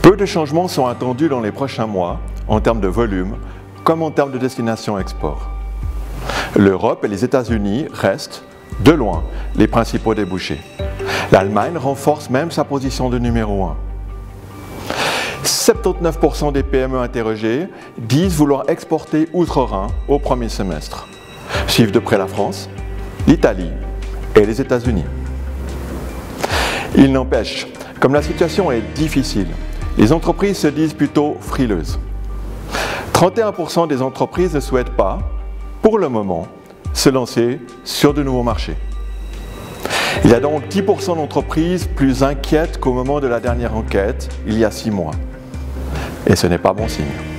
Peu de changements sont attendus dans les prochains mois, en termes de volume, comme en termes de destination export. L'Europe et les États-Unis restent, de loin, les principaux débouchés. L'Allemagne renforce même sa position de numéro 1. 79% des PME interrogées disent vouloir exporter outre-Rhin au premier semestre. Suivent de près la France, l'Italie et les États-Unis. Il n'empêche, comme la situation est difficile, les entreprises se disent plutôt frileuses. 31% des entreprises ne souhaitent pas, pour le moment, se lancer sur de nouveaux marchés. Il y a donc 10% d'entreprises plus inquiètes qu'au moment de la dernière enquête, il y a 6 mois. Et ce n'est pas bon signe.